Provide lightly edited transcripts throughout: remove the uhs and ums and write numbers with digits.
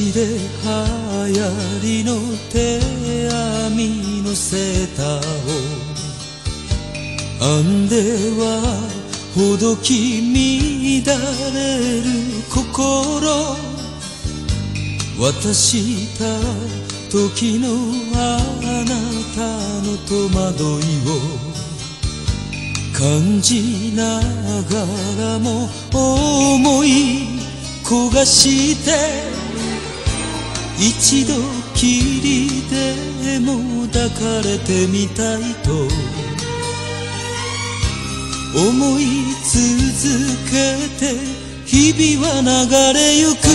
ちで流行りの手編みのセーターを編んではほどき乱れる心、渡した時のあなたの戸惑いを感じながらも思い焦がして一度きりでも抱かれてみたいと思い続けて日々は流れゆく。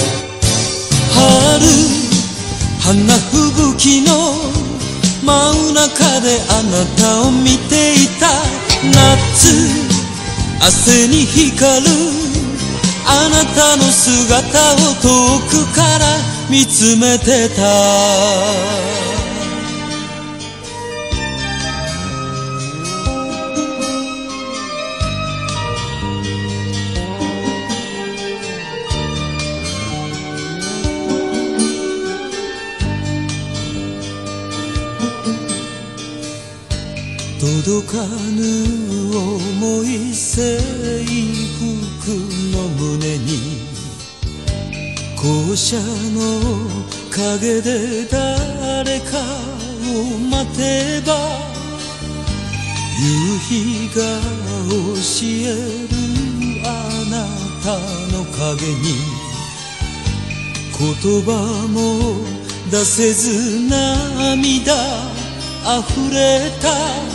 春花吹雪の真ん中であなたを見ていた。夏汗に光るあなたの姿を遠くから見つめてた。届かぬ重い制服の胸に校舎の陰で誰かを待てば夕日が教えるあなたの影に言葉も出せず涙あふれた。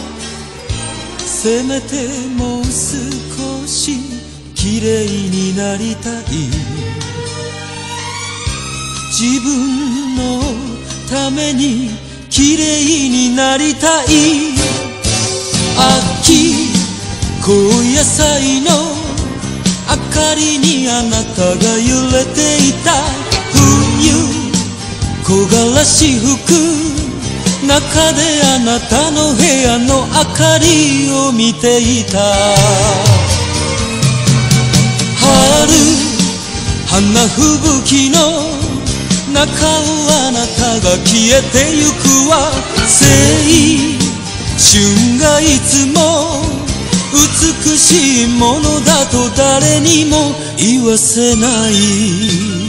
せめてもう少し綺麗になりたい。自分のために綺麗になりたい。秋高野菜の明かりにあなたが揺れていた。冬木枯らし吹く中であなたの部屋の明かりを見ていた。春花吹雪の中をあなたが消えてゆくわ。青春がいつも美しいものだと誰にも言わせない。